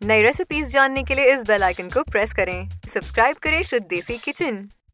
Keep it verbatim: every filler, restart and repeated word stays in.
नई रेसिपीज जानने के लिए इस बेल आइकन को प्रेस करें। सब्सक्राइब करें शुद्ध देसी किचन।